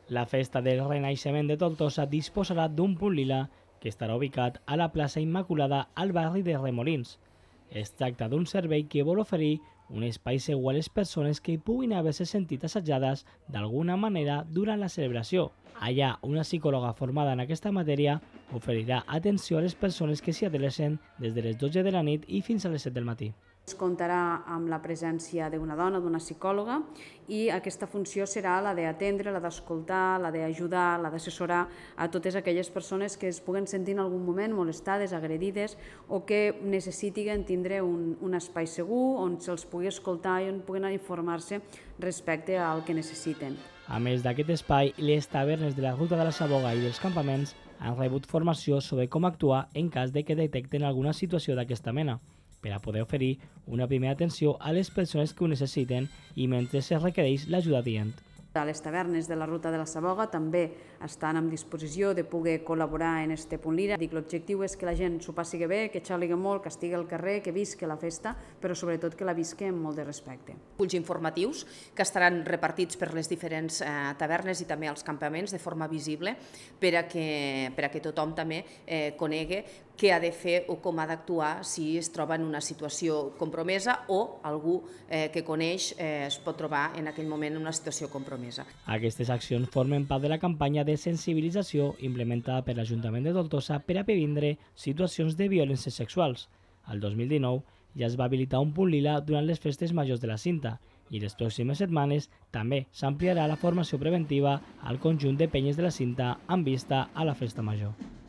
La festa del Renaixement de Tortosa disposarà d'un punt lila que estarà ubicat a la plaça Immaculada al barri de Remolins. Es tracta d'un servei que vol oferir un espai segur a les persones que puguin haver-se sentit assetjades d'alguna manera durant la celebració. Allà, una psicòloga formada en aquesta matèria oferirà atenció a les persones que s'hi adrecen des de les 12 de la nit i fins a les 7 del matí. Es comptarà amb la presència d'una dona, d'una psicòloga, i aquesta funció serà la d'atendre, la d'escoltar, la d'ajudar, la d'assessorar a totes aquelles persones que es puguen sentir en algun moment molestades, agredides o que necessitin tindre un espai segur on se'ls pugui escoltar i on puguen informar-se respecte al que necessiten. A més d'aquest espai, les tavernes de la Ruta de la Saboga i dels campaments han rebut formació sobre com actuar en cas de que detecten alguna situació d'aquesta mena, per a poder oferir una primera atenció a les persones que ho necessiten i mentre es requereix l'ajuda adient. Les tavernes de la Ruta de la Saboga també estan en disposició de poder col·laborar en este punt lila. L'objectiu és que la gent s'ho passi bé, que xaligui molt, que estigui al carrer, que visqui la festa, però sobretot que la visqui amb molt de respecte. Fulls informatius que estaran repartits per les diferents tavernes i també als campaments de forma visible per a que tothom també conegui què ha de fer o com ha d'actuar si es troba en una situació compromesa o algú que coneix es pot trobar en aquell moment en una situació compromesa. Aquestes accions formen part de la campanya de sensibilització implementada per l'Ajuntament de Tortosa per a previndre situacions de violències sexuals. Al 2019 ja es va habilitar un punt lila durant les festes majors de la Cinta i les pròximes setmanes també s'ampliarà la formació preventiva al conjunt de penyes de la Cinta amb vista a la festa major.